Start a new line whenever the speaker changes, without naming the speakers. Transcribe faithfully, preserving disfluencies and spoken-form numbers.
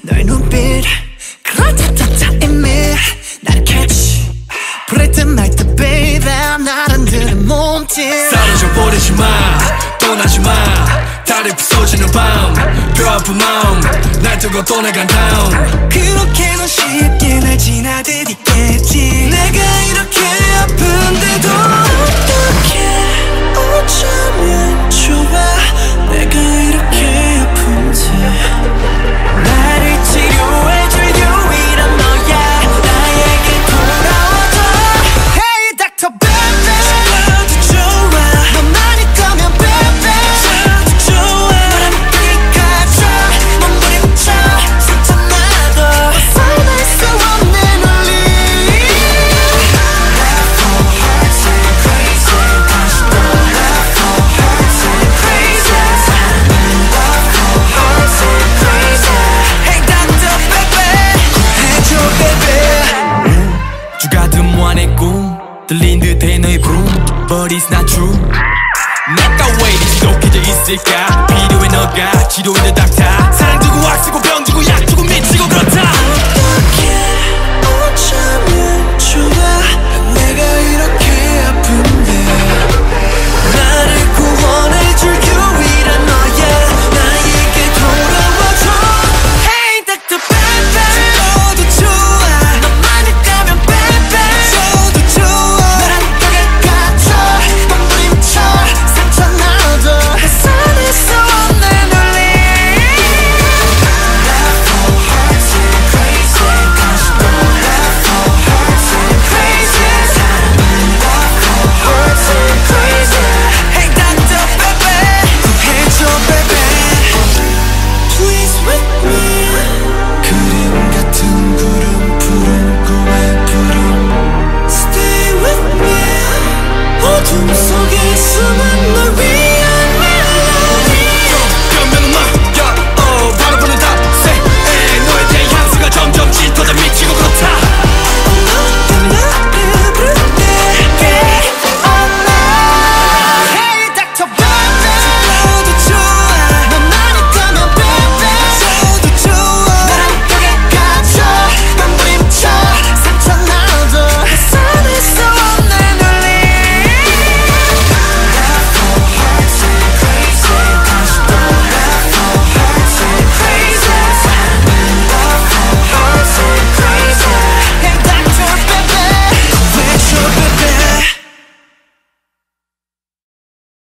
너의 눈빛 그렇다타타 이미 나를 catch 부를듯 말듯 baby 나를 드는 몸짓
사라져 버리지 마 떠나지 마 달이 부서지는 밤 벼아픈 마음 날 두고 떠나간 다음
그렇게는 쉽게 날 지나들이겠지 내가 이렇게 아픈데도 어떻게 어쩌면 좋아 내가 이렇게 아픈지 나를 치료해줄 유일한 너야 나에게 돌아와줘 Hey 닥터 Bebe 저도 좋아 너만 있다면 Bebe 저도 좋아 너란 빛까지 몸부림쳐 상처나도 벗어날 수 없는 울림 Love for hearts and crazy 다시 또 Love for hearts and crazy Love for hearts and crazy Hey 닥터 Bebe 해줘 Bebe
주가든 무한의 꿈 들린 듯해 너의 부름 But it's not true 내가 왜 이리 지독해져 있을까 필요해 너가 치료인 듯 닥터 사랑 주고 악 쓰고 병 주고 약 주고 미치고 그렇다